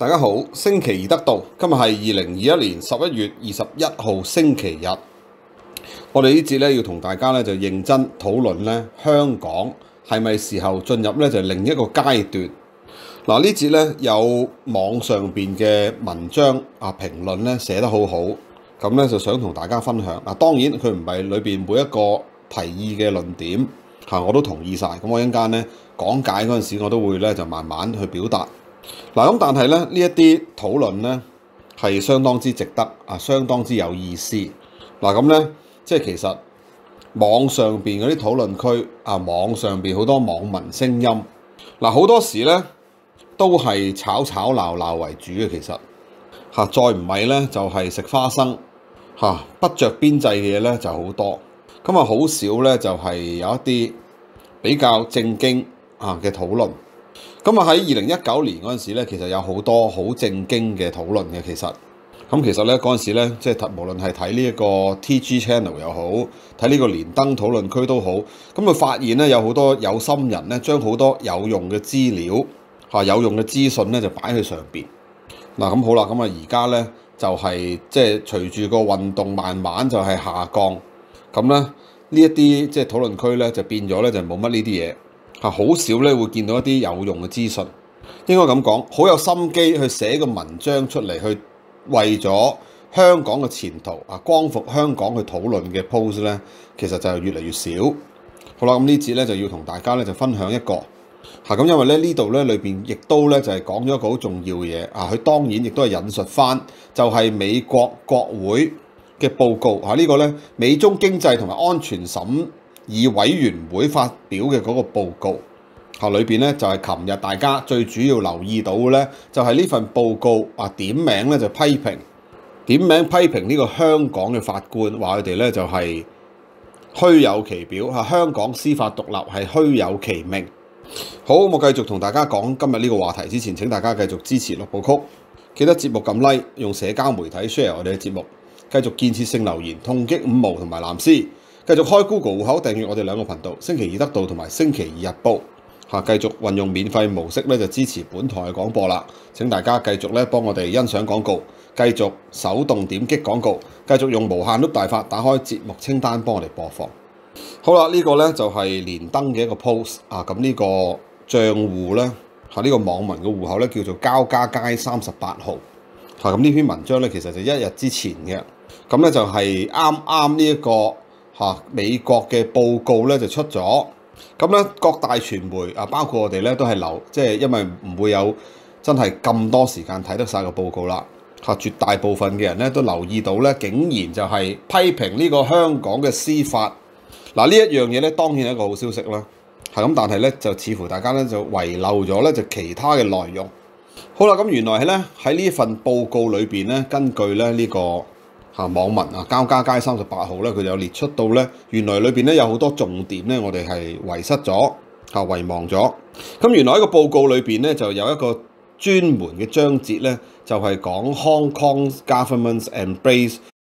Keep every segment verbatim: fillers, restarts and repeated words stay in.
大家好，星期二得到，今日係二零二一年十一月二十一號星期日。我哋呢節咧要同大家咧就認真討論咧香港係咪時候進入咧就另一個階段。嗱，呢節咧有網上邊嘅文章啊評論咧寫得好好，咁咧就想同大家分享。嗱，當然佢唔係裏邊每一個提議嘅論點嚇我都同意晒。咁我一陣間咧講解嗰陣時，我都會咧就慢慢去表達。嗱，咁但係咧呢一啲討論咧係相當之值得啊，相當之有意思。嗱，咁咧即係其實網上邊嗰啲討論區啊，網上邊好多網民聲音，嗱好多時咧都係吵吵鬧鬧為主嘅。其實嚇再唔係咧就係食花生嚇，不着邊際嘅嘢咧就好多。咁啊好少咧就係有一啲比較正經啊嘅討論。咁啊喺二零一九年嗰陣時咧，其實有好多好正經嘅討論嘅。其實咁其實咧嗰陣時咧，即係無論係睇呢一個 T G Channel 又好，睇呢個連登討論區都好，咁佢發現咧有好多有心人咧，將好多有用嘅資料嚇、有用嘅資訊咧就擺喺上邊。嗱咁好啦，咁啊而家咧就係即係隨住個運動慢慢就係下降，咁咧呢一啲即係討論區咧就變咗咧就冇乜呢啲嘢。係好少咧會見到一啲有用嘅資訊，應該咁講，好有心機去寫個文章出嚟，去為咗香港嘅前途啊，光復香港去討論嘅 post 咧，其實就係越嚟越少。好啦，咁呢節咧就要同大家咧就分享一個嚇，咁因為咧呢度咧裏邊亦都咧就係講咗一個好重要嘅嘢啊，佢當然亦都係引述翻就係美國國會嘅報告嚇，呢個咧美中經濟同埋安全審議委員會發表嘅嗰個報告嚇，裏邊咧就係琴日大家最主要留意到嘅咧，就係呢份報告啊點名咧就批評點名批評呢個香港嘅法官，話佢哋咧就係虛有其表嚇，香港司法獨立係虛有其名。好，我繼續同大家講今日呢個話題之前，請大家繼續支持六部曲，記得節目撳 like， 用社交媒體 share 我哋嘅節目，繼續建設性留言，痛擊五毛同埋藍絲。繼續開 Google 戶口訂閱我哋兩個頻道，星期二得到同埋星期二日報嚇，繼續運用免費模式咧就支持本台嘅廣播啦。請大家繼續咧幫我哋欣賞廣告，繼續手動點擊廣告，繼續用無限碌大法打開節目清單幫我哋播放。好啦，呢個咧就係連登嘅一個 post 啊，咁呢個賬戶咧嚇，呢個網民嘅戶口咧叫做交加街三十八號嚇，咁呢篇文章咧其實就一日之前嘅，咁咧就係啱啱呢一個。嚇！美國嘅報告咧就出咗，咁咧各大傳媒啊，包括我哋咧都係留，即係因為唔會有真係咁多時間睇得晒個報告啦。嚇！絕大部分嘅人咧都留意到咧，竟然就係批評呢個香港嘅司法。嗱，呢一樣嘢咧當然係一個好消息啦。係咁，但係咧就似乎大家咧就遺漏咗咧就其他嘅內容。好啦，咁原來係咧喺呢份報告裏邊咧，根據咧呢個。嚇網民啊，交加街三十八號咧，佢就列出到咧，原來裏邊咧有好多重點咧，我哋係遺失咗嚇、遺忘咗。咁原來喺個報告裏邊咧，就有一個專門嘅章節咧，就係、是、講 Hong Kong government's embrace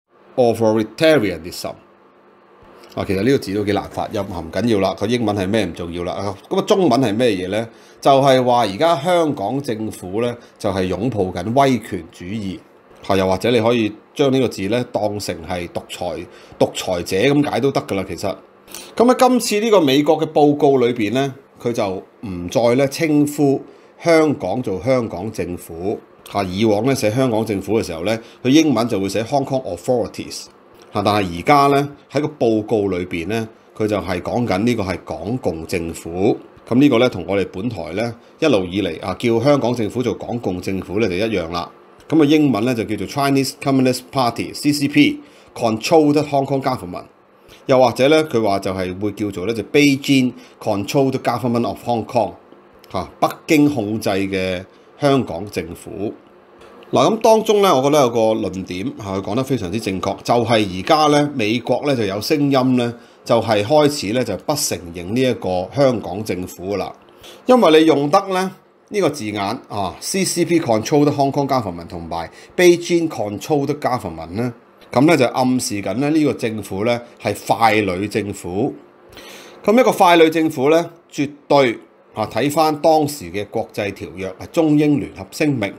authoritarianism。啊，其實呢個字都幾難發音，唔緊要啦。佢英文係咩唔重要啦。咁啊，中文係咩嘢咧？就係話而家香港政府咧，就係、是、擁抱緊威權主義。嚇，又或者你可以將呢個字咧當成係獨裁獨裁者咁解都得㗎啦。其實咁喺今次呢個美國嘅報告裏邊咧，佢就唔再咧稱呼香港做香港政府嚇。以往咧寫香港政府嘅時候咧，佢英文就會寫 Hong Kong Authorities 嚇。但係而家咧喺個報告裏邊咧，佢就係講緊呢個係港共政府。咁呢個咧同我哋本台咧一路以嚟啊叫香港政府做港共政府咧就一樣啦。咁啊英文咧就叫做 Chinese Communist Party C C P Controlled Hong Kong Government， 又或者咧佢話就係會叫做咧就 Beijing Controlled Government of Hong Kong 嚇，北京控制嘅香港政府。嗱，咁當中咧，我覺得有個論點嚇，佢講得非常之正確，就係而家咧美國咧就有聲音咧，就係開始咧就不承認呢一個香港政府噶啦，因為你用得咧。呢個字眼啊 ，C C P Controlled Hong Kong Government 同埋 Beijing Controlled Government 咧，咁咧就暗示緊咧呢個政府咧係傀儡政府。咁一個傀儡政府咧，絕對啊睇翻當時嘅國際條約，係中英聯合聲明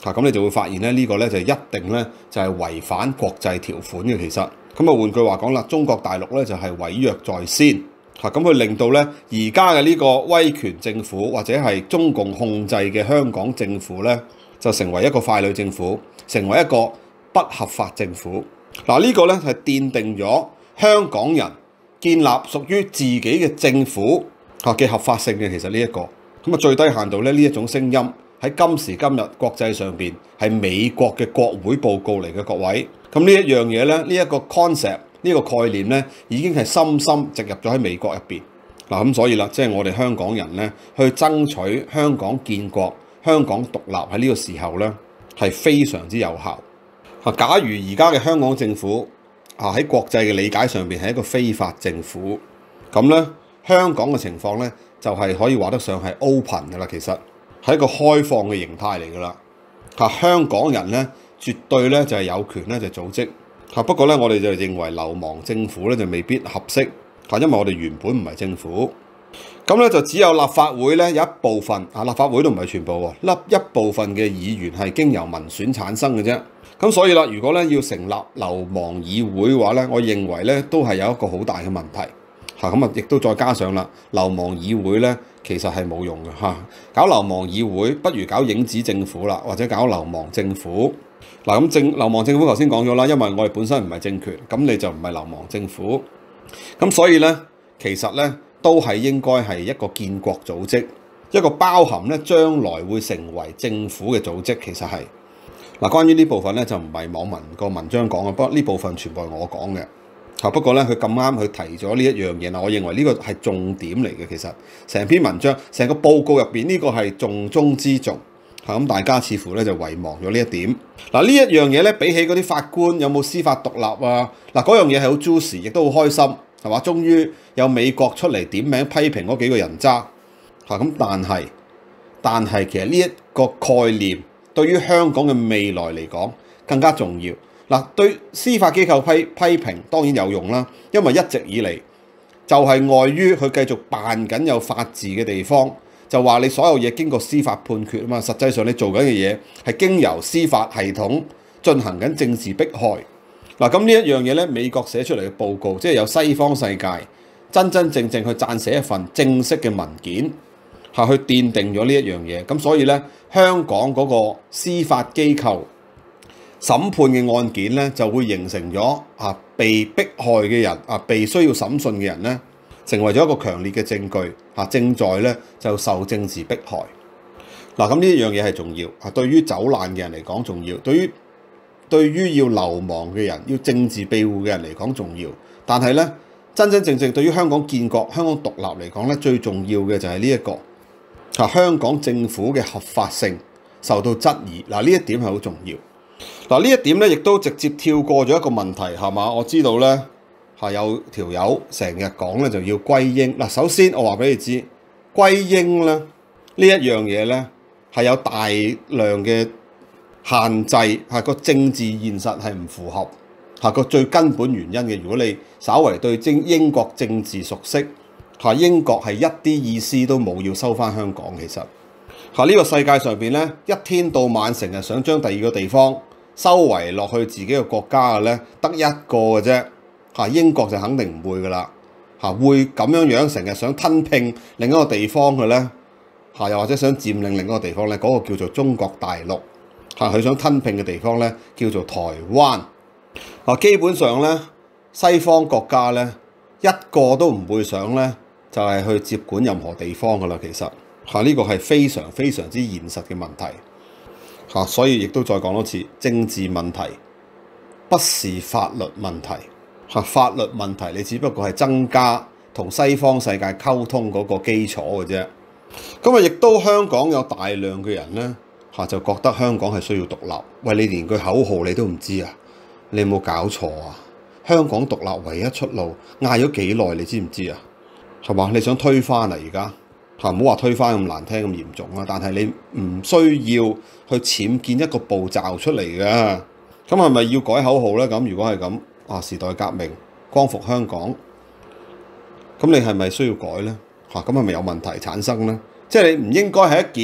嚇，咁你就會發現咧，呢個咧就一定咧就係違反國際條款嘅。其實咁啊，換句話講啦，中國大陸咧就係違約在先嚇，咁佢令到咧而家嘅呢個威權政府或者係中共控制嘅香港政府咧，就成為一個傀儡政府，成為一個不合法政府。嗱，呢個咧係奠定咗香港人建立屬於自己嘅政府嚇嘅合法性嘅。其實呢一個咁啊，最低限度咧呢一種聲音喺今時今日國際上邊係美國嘅國會報告嚟嘅，各位。咁呢一樣嘢咧，呢一個 concept 呢個概念咧，已經係深深植入咗喺美國入邊。嗱，咁所以啦，即係我哋香港人咧去爭取香港建國、香港獨立喺呢個時候咧係非常之有效。啊，假如而家嘅香港政府啊喺國際嘅理解上邊係一個非法政府，咁咧香港嘅情況咧就係可以話得上係 open 噶啦，其實係一個開放嘅形態嚟噶啦。嚇，香港人咧絕對咧就係有權咧就組織。嚇，不過咧我哋就認為流亡政府咧就未必合適。嚇，因為我哋原本唔係政府，咁咧就只有立法會咧有一部分啊，立法會都唔係全部喎，粒一部分嘅議員係經由民選產生嘅啫。咁所以啦，如果咧要成立流亡議會嘅話咧，我認為咧都係有一個好大嘅問題嚇。咁啊，亦都再加上啦，流亡議會咧其實係冇用嘅嚇。搞流亡議會不如搞影子政府啦，或者搞流亡政府。嗱，咁政流亡政府頭先講咗啦，因為我哋本身唔係政權，咁你就唔係流亡政府。咁所以咧，其實咧都係應該係一個建國組織，一個包含咧將來會成為政府嘅組織。其實係嗱，關於呢部分咧就唔係網民個文章講嘅，不過呢部分全部係我講嘅嚇。不過咧佢咁啱佢提咗呢一樣嘢啦，我認為呢個係重點嚟嘅。其實成篇文章、成個報告入邊呢個係重中之重嚇。咁大家似乎咧就遺忘咗呢一點。嗱，呢一樣嘢咧比起嗰啲法官有冇司法獨立啊，嗱嗰樣嘢係好 juicy，亦都好開心係嘛？終於有美國出嚟點名批評嗰幾個人渣嚇。咁但係但係其實呢一個概念對於香港嘅未來嚟講更加重要。嗱，對司法機構批批評當然有用啦，因為一直以嚟就係礙於佢繼續扮緊有法治嘅地方，就話你所有嘢經過司法判決啊嘛，實際上你做緊嘅嘢係經由司法系統進行緊政治迫害。嗱，咁呢一樣嘢咧，美國寫出嚟嘅報告，即係有西方世界真真正正去撰寫一份正式嘅文件，係去奠定咗呢一樣嘢。咁所以咧，香港嗰個司法機構審判嘅案件咧，就會形成咗啊被迫害嘅人啊，被需要審訊嘅人咧，成為咗一個強烈嘅證據啊，正在咧就受政治迫害。嗱，咁呢一樣嘢係重要啊，對於走難嘅人嚟講重要，對於對於要流亡嘅人、要政治庇護嘅人嚟講重要。但係咧，真真正正對於香港建國、香港獨立嚟講咧，最重要嘅就係呢一個啊，香港政府嘅合法性受到質疑。嗱，呢一點係好重要。嗱，呢一點咧，亦都直接跳過咗一個問題，係嘛？我知道咧係有條友成日講咧就要歸英。嗱，首先我話俾你知，歸英咧呢一樣嘢咧係有大量嘅限制，係個政治現實係唔符合，係個最根本原因嘅。如果你稍為對英英國政治熟悉，係英國係一啲意思都冇要收翻香港。其實係呢個世界上邊咧，一天到晚成日想將第二個地方收圍落去自己嘅國家嘅咧，得一個嘅啫。嚇，英國就肯定唔會噶啦。嚇，會咁樣樣成日想吞併另一個地方嘅咧，嚇，又或者想佔領另一個地方咧，嗰個叫做中國大陸。嚇，佢想吞併嘅地方咧叫做台灣。嚇，基本上咧西方國家咧一個都唔會想咧就係去接管任何地方噶啦。其實嚇，呢個係非常非常之現實嘅問題。嚇，所以亦都再講多次，政治問題不是法律問題。嚇，法律問題你只不過係增加同西方世界溝通嗰個基礎嘅啫。咁啊，亦都香港有大量嘅人咧嚇就覺得香港係需要獨立。喂，你連句口號你都唔知啊？你有冇搞錯啊？香港獨立唯一出路嗌咗幾耐？你知唔知啊？係嘛？你想推翻啊？而家嚇唔好話推翻咁難聽咁嚴重啊！但係你唔需要去僭建一個步驟出嚟嘅。咁係咪要改口號咧？咁如果係咁啊，時代革命光復香港，咁你係咪需要改咧？嚇，咁係咪有問題產生咧？即係你唔應該係一件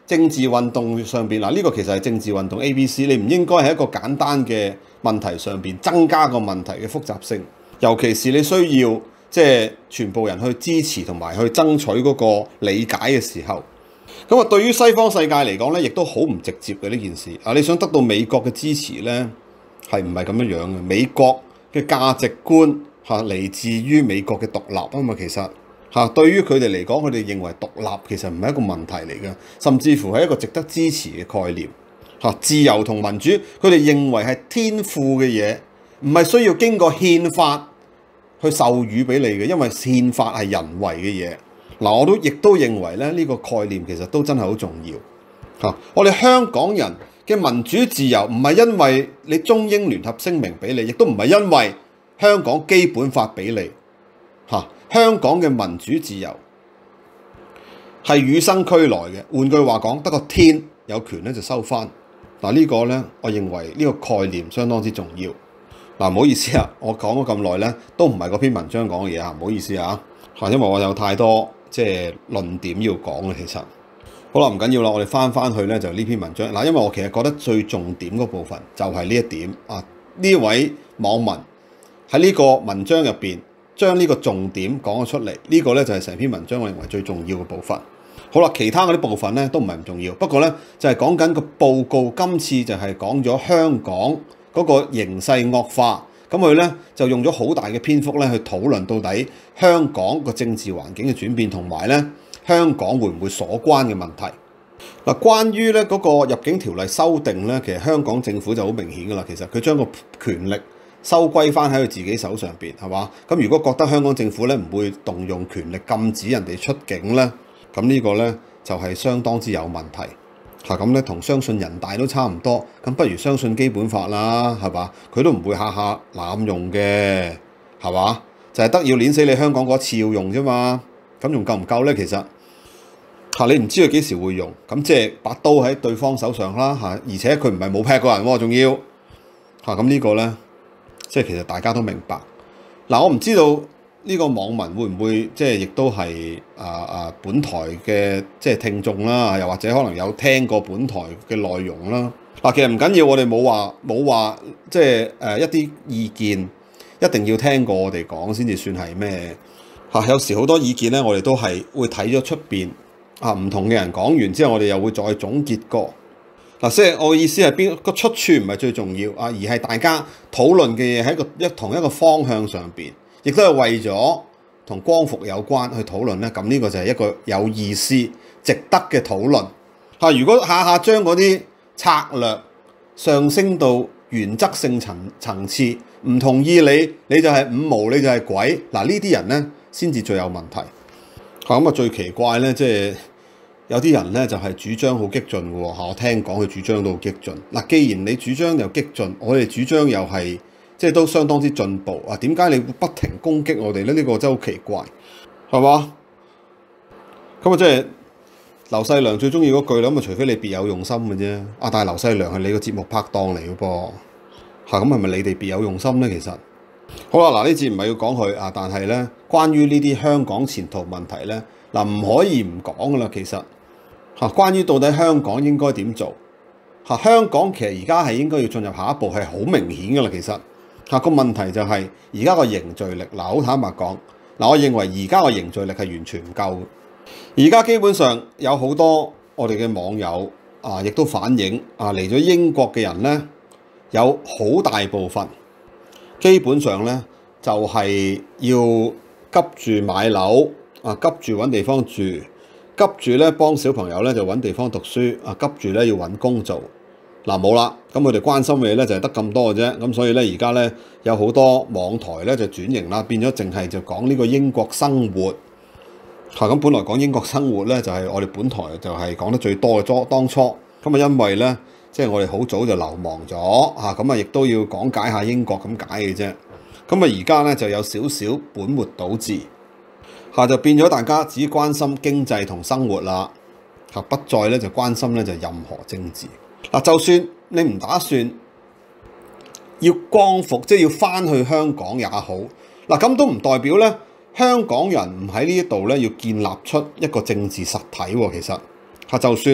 政治運動上邊嗱，呢個其實係政治運動 A B C， 你唔應該喺一個簡單嘅問題上邊增加個問題嘅複雜性，尤其是你需要即係全部人去支持同埋去爭取嗰個理解嘅時候，咁啊對於西方世界嚟講咧，亦都好唔直接嘅呢件事啊！你想得到美國嘅支持咧，係唔係咁樣樣嘅？美國嘅價值觀嚇嚟自於美國嘅獨立啊嘛，其實。嚇，對於佢哋嚟講，佢哋認為獨立其實唔係一個問題嚟嘅，甚至乎係一個值得支持嘅概念。嚇，自由同民主，佢哋認為係天賦嘅嘢，唔係需要經過憲法去授予俾你嘅，因為憲法係人為嘅嘢。嗱，我都亦都認為咧，呢個概念其實都真係好重要。嚇，我哋香港人嘅民主自由唔係因為你中英聯合聲明俾你，亦都唔係因為香港基本法俾你。嚇。香港嘅民主自由係與生俱來嘅，換句話講，得個天有權咧就收翻。嗱，呢個咧，我認為呢個概念相當之重要。嗱，唔好意思啊，我講咗咁耐咧，都唔係嗰篇文章講嘅嘢啊，唔好意思啊，嚇，因為我有太多即係論點要講嘅，其實。好啦，唔緊要啦，我哋翻翻去咧就呢篇文章。嗱，因為我其實覺得最重點嗰部分就係呢一點啊，呢位網民喺呢個文章入邊，將呢個重點講咗出嚟，呢個咧就係成篇文章我認為最重要嘅部分。好啦，其他嗰啲部分咧都唔係唔重要，不過咧就係講緊個報告，今次就係講咗香港嗰個形勢惡化，咁佢咧就用咗好大嘅篇幅咧去討論到底香港個政治環境嘅轉變，同埋咧香港會唔會鎖關嘅問題。嗱，關於咧嗰個入境條例修訂咧，其實香港政府就好明顯噶啦，其實佢將個權力收歸翻喺佢自己手上邊，係嘛？咁如果覺得香港政府咧唔會動用權力禁止人哋出境咧，咁呢個咧就係相當之有問題嚇。咁咧同相信人大都差唔多，咁不如相信基本法啦，係嘛？佢都唔會下下濫用嘅，係嘛？就係得要碾死你香港嗰次要用啫嘛。咁仲夠唔夠咧？其實嚇你唔知佢幾時會用，咁即係把刀喺對方手上啦嚇，而且佢唔係冇劈過人喎，仲要嚇咁呢個咧。即係其實大家都明白，嗱，我唔知道呢個網民會唔會即係亦都係啊啊本台嘅即係聽眾啦，又或者可能有聽過本台嘅內容啦。嗱，其實唔緊要，我哋冇話冇話即係誒一啲意見一定要聽過我哋講先至算係咩嚇。有時好多意見咧，我哋都係會睇咗出邊啊唔同嘅人講完之後，我哋又會再總結過。嗱，即係我嘅意思係邊個出處唔係最重要啊，而係大家討論嘅嘢喺一個一同一個方向上邊，亦都係為咗同光復有關去討論咧。咁呢個就係一個有意思、值得嘅討論嚇。如果下下將嗰啲策略上升到原則性層層次，唔同意你，你就係五毛，你就係鬼。嗱，呢啲人咧先至最有問題嚇。咁啊最奇怪咧，即係。有啲人咧就係主張好激進嘅喎嚇，我聽講佢主張都好激進。嗱，既然你主張又激進，我哋主張又係即係都相當之進步啊，點解你會不停攻擊我哋咧？呢個真係好奇怪，係嘛？咁啊，即係劉細良最中意嗰句啦，咁啊，除非你別有用心嘅啫。啊，但係劉細良係你個節目拍檔嚟嘅噃嚇，咁係咪你哋別有用心咧？其實好啦，嗱，呢節唔係要講佢啊，但係咧關於呢啲香港前途問題咧，嗱唔可以唔講噶啦，其實。嚇，關於到底香港應該點做？嚇，香港其實而家係應該要進入下一步，係好明顯㗎啦。其實嚇個問題就係而家個凝聚力，嗱好坦白講，嗱我認為而家個凝聚力係完全唔夠。而家基本上有好多我哋嘅網友啊，亦都反映啊嚟咗英國嘅人咧，有好大部分基本上咧就係要急住買樓啊，急住揾地方住。急住咧幫小朋友咧就揾地方讀書啊，急住咧要揾工做。嗱冇啦，咁佢哋關心嘅嘢咧就係得咁多嘅啫。咁所以咧而家咧有好多網台咧就轉型啦，變咗淨係就講呢個英國生活嚇。咁本來講英國生活咧就係我哋本台就係講得最多嘅。當當初咁啊，因為咧即係我哋好早就流亡咗嚇，咁啊亦都要講解下英國咁解嘅啫。咁啊而家咧就有少少本末倒置。嚇就變咗大家只關心經濟同生活啦，嚇不再咧就關心咧就任何政治。嗱，就算你唔打算要光復，即係要翻去香港也好，嗱咁都唔代表咧香港人唔喺呢一度咧要建立出一個政治實體喎。其實嚇就算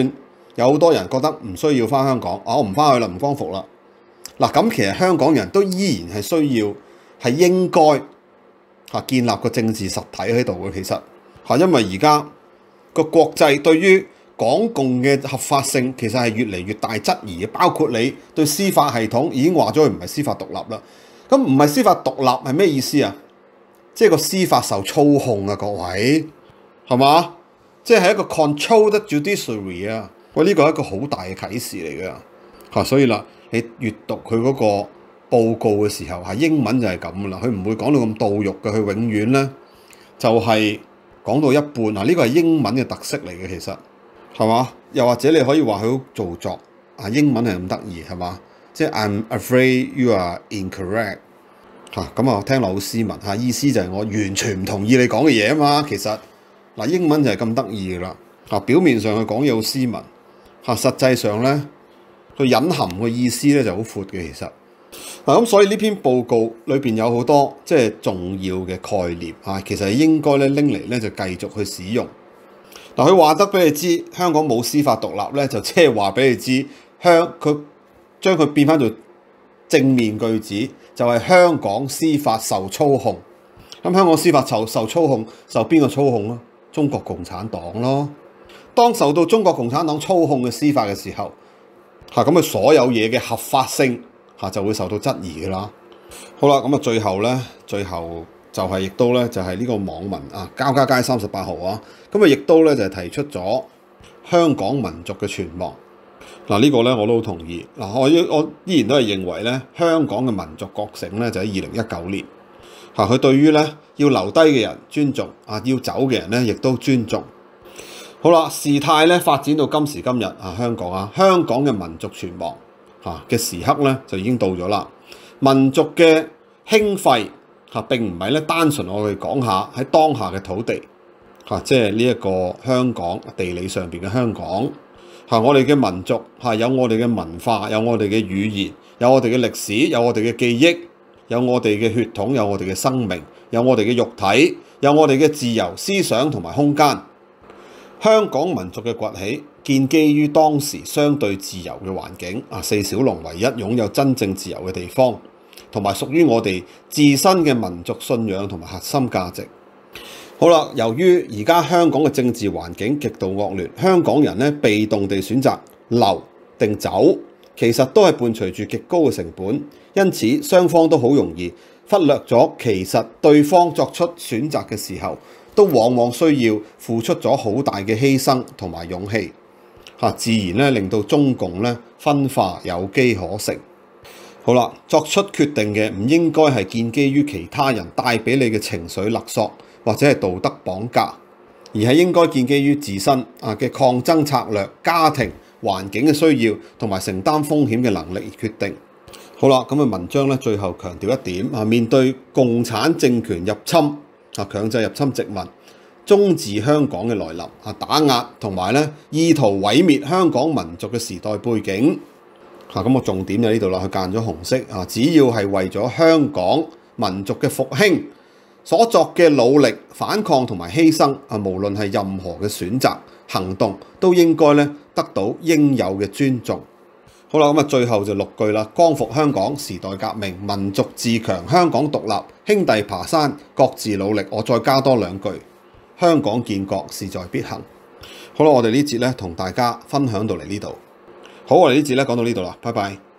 有好多人覺得唔需要翻香港，啊、我唔翻去啦，唔光復啦。嗱，咁其實香港人都依然係需要，係應該嚇建立個政治實體喺度嘅。其實嚇，因為而家個國際對於港共嘅合法性其實係越嚟越大質疑嘅，包括你對司法系統已經話咗佢唔係司法獨立啦。咁唔係司法獨立係咩意思啊？即係個司法受操控啊，各位係嘛？即係一個 controlled judiciary 啊！喂，呢個係一個好大嘅啟示嚟嘅嚇，所以啦，你閲讀佢嗰個報告嘅時候，係英文就係咁啦，佢唔會講到咁到肉嘅，佢永遠咧就係講到一半啊！呢個係英文嘅特色嚟嘅，其實係嘛？又或者你可以話佢好做作啊，英文係咁得意係嘛？即係 I'm afraid you are incorrect 嚇，咁啊聽落好斯文嚇，意思就係我完全唔同意你講嘅嘢啊嘛。其實嗱，英文就係咁得意噶啦嚇，表面上佢講嘢好斯文嚇，實際上咧佢隱含嘅意思咧就好闊嘅。其實嗱，咁所以呢篇報告裏邊有好多即係重要嘅概念嚇，其實係應該咧拎嚟咧就繼續去使用。嗱，佢話得俾你知香港冇司法獨立咧，就即係話俾你知香佢將佢變翻做正面句子，就係香港司法受操控。咁香港司法受受操控，受邊個操控咯？中國共產黨咯。當受到中國共產黨操控嘅司法嘅時候，嚇咁佢所有嘢嘅合法性嚇就會受到質疑㗎啦。好啦，咁啊最後咧，最後就係亦都咧就係呢個網民啊，交加街三十八號啊，咁啊亦都咧就係提出咗香港民族嘅存亡。嗱，呢個咧我都好同意。嗱，我我依然都係認為咧，香港嘅民族覺醒咧就喺二零一九年嚇，佢對於咧要留低嘅人尊重啊，要走嘅人咧亦都尊重。好啦，事態咧發展到今時今日啊，香港啊，香港嘅民族存亡嚇嘅時刻咧就已經到咗啦。民族嘅興廢嚇並唔係咧單純我哋講下喺當下嘅土地嚇，即係呢一個香港地理上邊嘅香港。嚇！我哋嘅民族嚇有我哋嘅文化，有我哋嘅語言，有我哋嘅歷史，有我哋嘅記憶，有我哋嘅血統，有我哋嘅生命，有我哋嘅肉體，有我哋嘅自由思想同埋空間。香港民族嘅崛起，建基於當時相對自由嘅環境啊，四小龍唯一擁有真正自由嘅地方，同埋屬於我哋自身嘅民族信仰同埋核心價值。好啦，由於而家香港嘅政治環境極度惡劣，香港人咧被動地選擇留定走，其實都係伴隨住極高嘅成本，因此雙方都好容易忽略咗，其實對方作出選擇嘅時候，都往往需要付出咗好大嘅犧牲同埋勇氣，嚇自然咧令到中共咧分化有機可乘。好啦，作出決定嘅唔應該係建基於其他人帶俾你嘅情緒勒索，或者係道德綁架，而係應該建基於自身啊嘅抗爭策略、家庭環境嘅需要同埋承擔風險嘅能力而決定。好啦，咁嘅文章咧最後強調一點啊，面對共產政權入侵啊，強制入侵殖民、中治香港嘅來臨啊，打壓同埋咧意圖毀滅香港民族嘅時代背景啊，咁我重點就呢度啦，佢間咗紅色啊，只要係為咗香港民族嘅復興所作嘅努力、反抗同埋犧牲啊，無論係任何嘅選擇行動，都應該咧得到應有嘅尊重。好啦，咁啊最後就六句啦：光復香港、時代革命、民族自強、香港獨立、兄弟爬山、各自努力。我再加多兩句：香港建國勢在必行。好啦，我哋呢節咧同大家分享到嚟呢度。好，我哋呢節咧講到呢度啦，拜拜。